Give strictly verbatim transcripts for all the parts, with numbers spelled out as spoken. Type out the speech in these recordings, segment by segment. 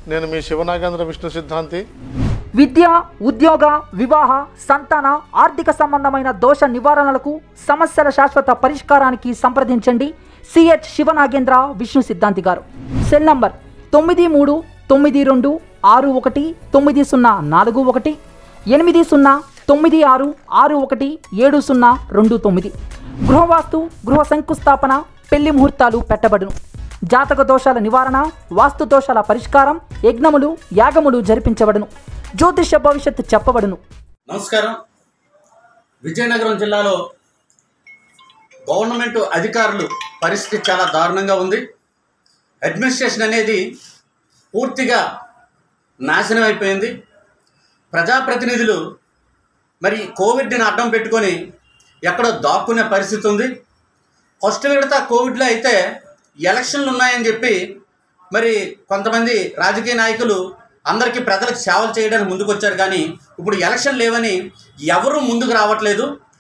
నేను మీ శివనాగేంద్ర విష్ణు సిద్ధాంతి. విద్య, ఉద్యోగ, వివాహ, సంతాన, ఆర్థిక సంబంధమైన దోష నివారణలకు, సమస్యల శాశ్వత పరిష్కారానికి సంప్రదించండి సిహెచ్ శివనాగేంద్ర విష్ణు సిద్ధాంతి గారు. సెల్ నంబర్ తొమ్మిది మూడు తొమ్మిది రెండు ఆరు ఒకటి తొమ్మిది సున్నా నాలుగు ఒకటి, ఎనిమిది సున్నా తొమ్మిది ఆరు ఆరు ఒకటి ఏడు సున్నా రెండు తొమ్మిది. గృహవాస్తు, గృహ శంకుస్థాపన, పెళ్లి ముహూర్తాలు పెట్టబడును. జాతక దోషాల నివారణ, వాస్తు దోషాల పరిష్కారం, యజ్ఞములు, యాగములు జరిపించబడును. జ్యోతిష భవిష్యత్తు చెప్పబడును. నమస్కారం. విజయనగరం జిల్లాలో గవర్నమెంట్ అధికారులు పరిస్థితి చాలా దారుణంగా ఉంది. అడ్మినిస్ట్రేషన్ అనేది పూర్తిగా నాశనం అయిపోయింది. ప్రజాప్రతినిధులు మరి కోవిడ్ని అడ్డం పెట్టుకొని ఎక్కడో దాక్కునే పరిస్థితి ఉంది. ఫస్ట్ విడత కోవిడ్లో అయితే ఎలక్షన్లు ఉన్నాయని చెప్పి మరి కొంతమంది రాజకీయ నాయకులు అందరికీ ప్రజలకు సేవలు చేయడానికి ముందుకు వచ్చారు. కానీ ఇప్పుడు ఎలక్షన్ లేవని ఎవరూ ముందుకు రావట్లేదు.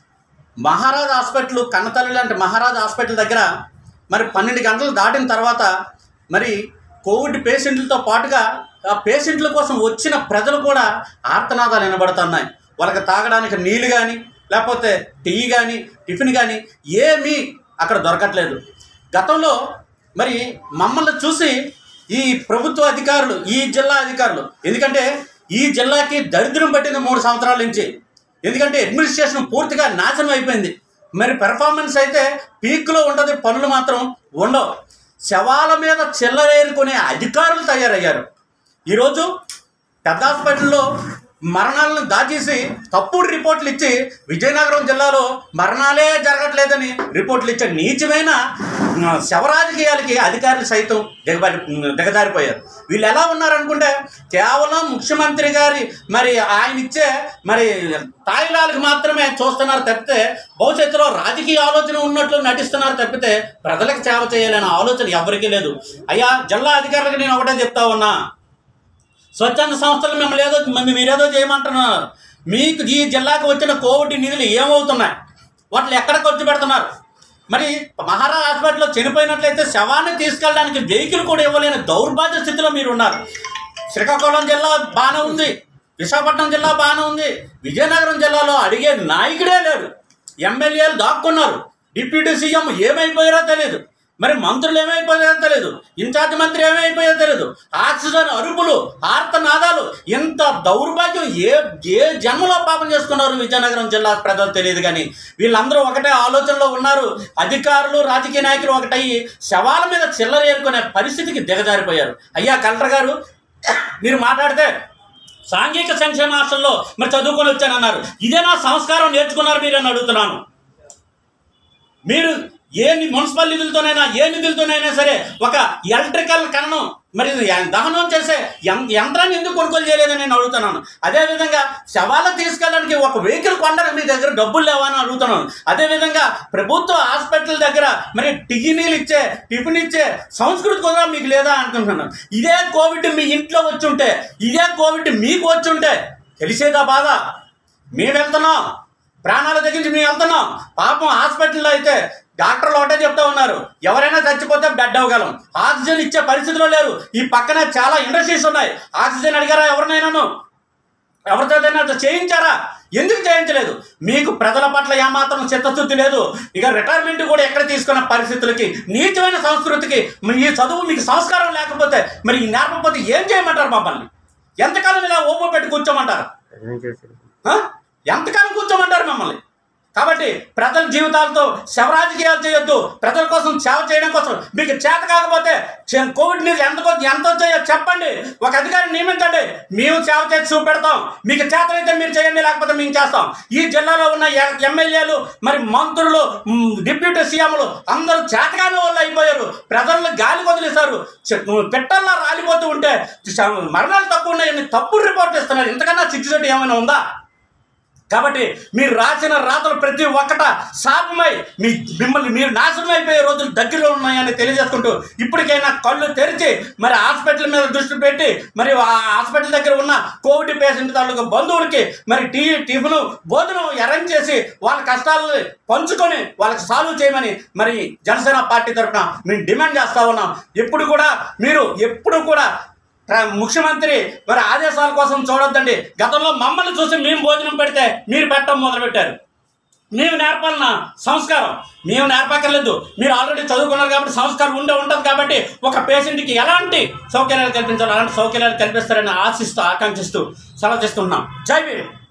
మహారాజ్ హాస్పిటల్, కన్నతల్లి లాంటి మహారాజ్ హాస్పిటల్ దగ్గర మరి పన్నెండు గంటలు దాటిన తర్వాత మరి కోవిడ్ పేషెంట్లతో పాటుగా ఆ పేషెంట్ల కోసం వచ్చిన ప్రజలు కూడా ఆర్తనాదాలు వినబడుతున్నాయి. వాళ్ళకి తాగడానికి నీళ్ళు కానీ లేకపోతే టీ కానీ టిఫిన్ కానీ ఏమీ అక్కడ దొరకట్లేదు. గతంలో మరి మమ్మల్ని చూసి ఈ ప్రభుత్వ అధికారులు, ఈ జిల్లా అధికారులు, ఎందుకంటే ఈ జిల్లాకి దరిద్రం పట్టింది మూడు సంవత్సరాల నుంచి. ఎందుకంటే అడ్మినిస్ట్రేషన్ పూర్తిగా నాశనం అయిపోయింది. మరి పెర్ఫార్మెన్స్ అయితే పీక్లో ఉంటుంది, పనులు మాత్రం ఉండవు. శవాల మీద చిల్లరేరుకునే అధికారులు తయారయ్యారు. ఈరోజు పెద్ద హాస్పిటల్లో మరణాలను దాచేసి తప్పుడు రిపోర్ట్లు ఇచ్చి విజయనగరం జిల్లాలో మరణాలే జరగట్లేదని రిపోర్ట్లు ఇచ్చే నీచమైన శవరాజకీయాలకి అధికారులు సైతం దిగబారి దిగజారిపోయారు. వీళ్ళు ఎలా ఉన్నారనుకుంటే కేవలం ముఖ్యమంత్రి గారి మరి ఆయన ఇచ్చే మరి తాయిలాలకు మాత్రమే చూస్తున్నారు తప్పితే భవిష్యత్తులో రాజకీయ ఆలోచన ఉన్నట్లు నటిస్తున్నారు తప్పితే ప్రజలకు సేవ చేయాలనే ఆలోచన ఎవరికీ లేదు. అయ్యా జిల్లా అధికారులకు నేను ఒకటే చెప్తా ఉన్నా, స్వచ్ఛంద సంస్థలు మిమ్మల్ని ఏదో మీరేదో చేయమంటున్నారు. మీకు ఈ జిల్లాకు వచ్చిన కోవిడ్ నిధులు ఏమవుతున్నాయి, వాటిని ఎక్కడ ఖర్చు పెడుతున్నారు? మరి మహారాజ్ హాస్పిటల్లో చనిపోయినట్లయితే శవాన్ని తీసుకెళ్ళడానికి వెహికల్ కూడా ఇవ్వలేని దౌర్భాగ్య స్థితిలో మీరు ఉన్నారు. శ్రీకాకుళం జిల్లా బాగానే ఉంది, విశాఖపట్నం జిల్లా బాగానే ఉంది, విజయనగరం జిల్లాలో అడిగే నాయకుడే లేడు. ఎమ్మెల్యేలు దాక్కున్నారు. డిప్యూటీ సీఎం ఏమైపోయారో తెలియదు, మరి మంత్రులు ఏమైపోయారో తెలియదు, ఇన్ఛార్జ్ మంత్రి ఏమైపోయారో తెలియదు. ఆక్సిజన్ అరుపులు, ఆర్తనాదాలు, ఇంత దౌర్భాగ్యం ఏ ఏ జన్మలో పాపం చేసుకున్నారు విజయనగరం జిల్లా ప్రజలు తెలియదు. కానీ వీళ్ళందరూ ఒకటే ఆలోచనలో ఉన్నారు. అధికారులు, రాజకీయ నాయకులు ఒకటయ్యి శవాల మీద చిల్లరేరుకునే పరిస్థితికి దిగజారిపోయారు. అయ్యా కలెక్టర్ గారు, మీరు మాట్లాడితే సాంఘిక సంక్షేమ హాస్టల్లో మరి చదువుకొని వచ్చానన్నారు. ఇదే నా సంస్కారం నేర్చుకున్నారు మీరు అని అడుగుతున్నాను. మీరు ఏ మున్సిపల్ నిధులతోనైనా ఏ నిధులతోనైనా సరే ఒక ఎలక్ట్రికల్ కన్ను మరి దహనం చేసే యంత్రాన్ని ఎందుకు కొనుగోలు చేయలేదని నేను అడుగుతున్నాను. అదేవిధంగా శవాలు తీసుకెళ్ళడానికి ఒక వెహికల్ కొనడానికి మీ దగ్గర డబ్బులు లేవని అడుగుతున్నాను. అదేవిధంగా ప్రభుత్వ హాస్పిటల్ దగ్గర మరి టిఫినీలు ఇచ్చే టిఫిన్ ఇచ్చే సంస్కృతి కూడా మీకు లేదా అనుకుంటున్నాను. ఇదే కోవిడ్ మీ ఇంట్లో వచ్చి ఉంటే, ఇదే కోవిడ్ మీకు వచ్చి ఉంటే తెలిసేదా బాధ? మేము వెళ్తున్నాం, ప్రాణాల దగ్గరికి మేము వెళ్తున్నాం. పాపం హాస్పిటల్లో అయితే డాక్టర్లు ఒకటే చెప్తా ఉన్నారు, ఎవరైనా చచ్చిపోతే బెడ్ అవ్వగలం, ఆక్సిజన్ ఇచ్చే పరిస్థితిలో లేరు. ఈ పక్కన చాలా ఇండస్ట్రీస్ ఉన్నాయి. ఆక్సిజన్ అడిగారా ఎవరినైనాను? ఎవరితోనైనా చేయించారా? ఎందుకు చేయించలేదు? మీకు ప్రజల పట్ల ఏమాత్రం చిత్తశుద్ధి లేదు. ఇక రిటైర్మెంట్ కూడా ఎక్కడ తీసుకున్న పరిస్థితులకి, నీచమైన సంస్కృతికి, ఈ చదువు మీకు సంస్కారం లేకపోతే మరి ఈ నేర్పకపోతే ఏం చేయమంటారు? మమ్మల్ని ఎంతకాలం ఇలా ఓపో పెట్టి కూర్చోమంటారు? ఎంతకాలం కూర్చోమంటారు మమ్మల్ని? కాబట్టి ప్రజల జీవితాలతో శవరాజకీయాలు చేయొద్దు. ప్రజల కోసం సేవ చేయడం కోసం మీకు చేత కాకపోతే కోవిడ్ నీళ్ళు ఎంత ఎంత వచ్చాయో చెప్పండి, ఒక అధికారిని నియమించండి, మేము సేవ చేసి చూపెడతాం. మీకు చేతనైతే మీరు చేయండి, లేకపోతే మేము చేస్తాం. ఈ జిల్లాలో ఉన్న ఎమ్మెల్యేలు మరి మంత్రులు, డిప్యూటీ సీఎంలు అందరూ చేతగానే వాళ్ళు అయిపోయారు. ప్రజలను గాలి వదిలేశారు. పెట్టల్లా రాలిపోతూ ఉంటే మరణాలు తక్కువ ఉన్నాయని తప్పుడు రిపోర్ట్ ఇస్తున్నారు. ఇంతకన్నా సిగ్గుచేటు ఏమైనా ఉందా? కాబట్టి మీరు రాసిన రాతలు ప్రతి ఒక్కట శాపమై మీ మిమ్మల్ని మీరు నాశనం అయిపోయే రోజులు దగ్గరలో ఉన్నాయని తెలియజేసుకుంటూ ఇప్పటికైనా కళ్ళు తెరిచి మరి హాస్పిటల్ మీద దృష్టి పెట్టి మరి ఆ హాస్పిటల్ దగ్గర ఉన్న కోవిడ్ పేషెంట్ తాలూకు బంధువులకి మరి టీ టిఫిన్ భోజనం అరేంజ్ చేసి వాళ్ళ కష్టాలను పంచుకొని వాళ్ళకి సాల్వ్ చేయమని మరి జనసేన పార్టీ తరఫున మేము డిమాండ్ చేస్తా ఉన్నాం. ఎప్పుడు కూడా మీరు ఎప్పుడు కూడా ముఖ్యమంత్రి మరి ఆదేశాల కోసం చూడొద్దండి. గతంలో మమ్మల్ని చూసి మేము భోజనం పెడితే మీరు పెట్టడం మొదలుపెట్టారు. మేము నేర్పాలన్న సంస్కారం మేము నేర్పక్కర్లేదు. మీరు ఆల్రెడీ చదువుకున్నారు కాబట్టి సంస్కారం ఉండే ఉంటుంది కాబట్టి ఒక పేషెంట్కి ఎలాంటి సౌకర్యాలు కల్పించాలో అలాంటి సౌకర్యాలు కల్పిస్తారని ఆశిస్తూ ఆకాంక్షిస్తూ సెలవు తీసుకుంటున్నాం. జై భీమ్.